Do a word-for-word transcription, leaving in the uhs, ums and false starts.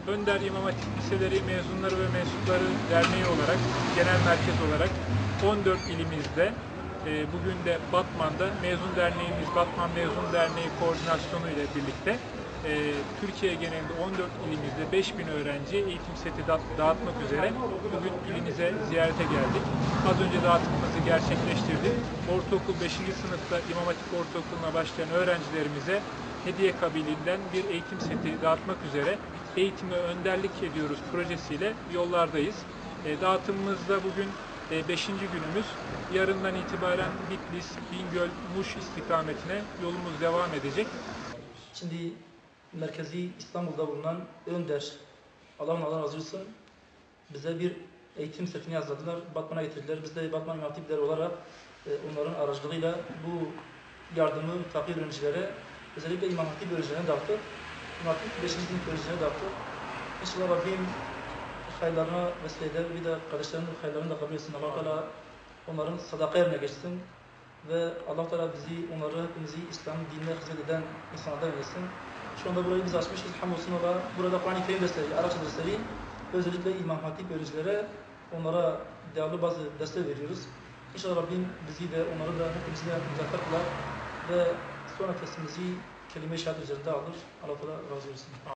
Önder İmam Hatip Liseleri Mezunları ve Mensupları Derneği olarak, genel merkez olarak on dört ilimizde, e, bugün de Batman'da Mezun Derneğimiz, Batman Mezun Derneği koordinasyonu ile birlikte e, Türkiye genelinde on dört ilimizde beş bin öğrenciye eğitim seti dağıtmak üzere bugün ilimize ziyarete geldik. Az önce dağıtımımızı gerçekleştirdik. Ortaokul beşinci sınıfta İmam Hatip Ortaokulu'na başlayan öğrencilerimize hediye kabiliğinden bir eğitim seti dağıtmak üzere Eğitime Önderlik Ediyoruz projesiyle yollardayız. E, dağıtımımızda bugün e, beşinci günümüz. Yarından itibaren Bitlis, Bingöl, Muş istikametine yolumuz devam edecek. Şimdi merkezi İstanbul'da bulunan Önder, Allah'ın Allah razı olsun, bize bir eğitim setini yazdılar, Batman'a getirdiler. Biz de Batman İmam Hatipleri olarak e, onların aracılığıyla bu yardımı takip öğrencilere, özellikle İmam Hatip öğrencilerine dağıttık. İmam Hatip beşinci sınıf öğrencilerine dağıttık. İnşallah Rabbim hayırlarına vesile eder, bir de kardeşlerinin hayırlarını da kabul etsin. Allah Teala onların sadaka yerine geçsin ve Allah Teala bizi, onları, hepimizi İslam dinine hizmet eden insanlardan eylesin. Şu anda burayı biz açmışız. Hamdolsun Allah'a. Burada Kur'an-ı Kerim dersleri, Arapça dersleri, özellikle İmam Hatip öğrencilere, onlara değerli bazı dersler veriyoruz. İnşallah Rabbim bizi de, onları da, hepimizi de muzaffer kılar ve sonra testimizi kelime-i şehadet üzerinde alır. Allah Teala razı olsun.